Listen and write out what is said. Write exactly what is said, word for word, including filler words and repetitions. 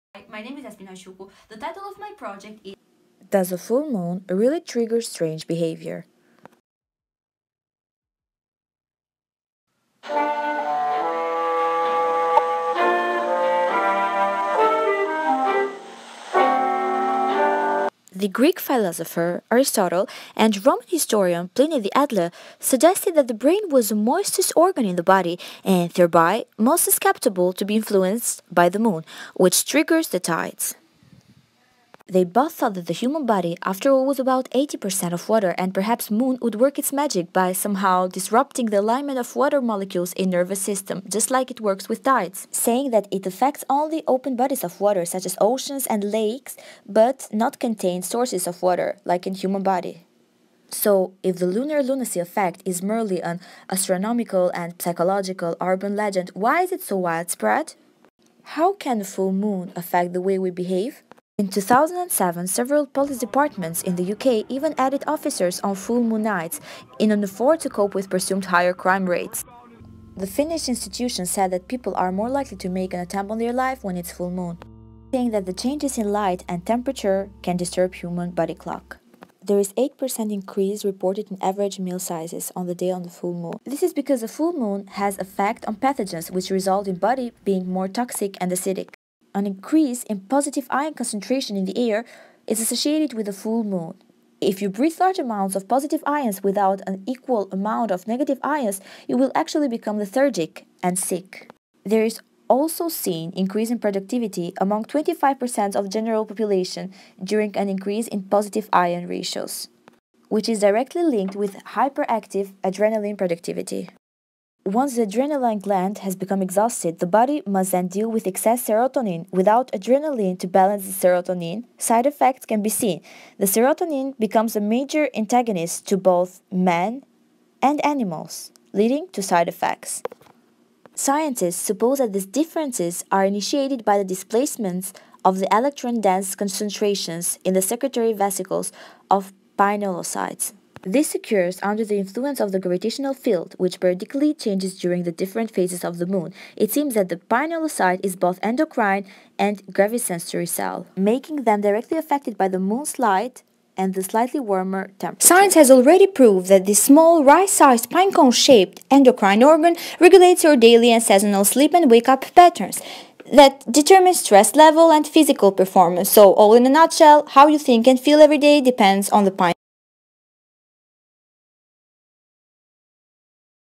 Hi, my name is Espina Shuku. The title of my project is Does a full moon really trigger strange behavior? The Greek philosopher Aristotle and Roman historian Pliny the Elder suggested that the brain was the moistest organ in the body and thereby most susceptible to be influenced by the moon, which triggers the tides. They both thought that the human body, after all, was about eighty percent of water, and perhaps moon would work its magic by somehow disrupting the alignment of water molecules in nervous system, just like it works with tides, saying that it affects only open bodies of water such as oceans and lakes, but not contained sources of water, like in human body. So, if the lunar lunacy effect is merely an astronomical and psychological urban legend, why is it so widespread? How can a full moon affect the way we behave? In two thousand seven, several police departments in the U K even added officers on full moon nights in an effort to cope with presumed higher crime rates. The Finnish institution said that people are more likely to make an attempt on their life when it's full moon, saying that the changes in light and temperature can disturb human body clock. There is eight percent increase reported in average meal sizes on the day on the full moon. This is because the full moon has effect on pathogens which result in body being more toxic and acidic. An increase in positive ion concentration in the air is associated with a full moon. If you breathe large amounts of positive ions without an equal amount of negative ions, you will actually become lethargic and sick. There is also seen increase in productivity among twenty-five percent of general population during an increase in positive ion ratios, which is directly linked with hyperactive adrenaline productivity. Once the adrenaline gland has become exhausted, the body must then deal with excess serotonin. Without adrenaline to balance the serotonin, side effects can be seen. The serotonin becomes a major antagonist to both men and animals, leading to side effects. Scientists suppose that these differences are initiated by the displacements of the electron-dense concentrations in the secretory vesicles of pinealocytes. This occurs under the influence of the gravitational field, which periodically changes during the different phases of the moon. It seems that the pinealocyte is both endocrine and gravisensory cell, making them directly affected by the moon's light and the slightly warmer temperature. Science has already proved that this small, rice-sized, pinecone-shaped endocrine organ regulates your daily and seasonal sleep and wake-up patterns that determine stress level and physical performance. So, all in a nutshell, how you think and feel every day depends on the pine.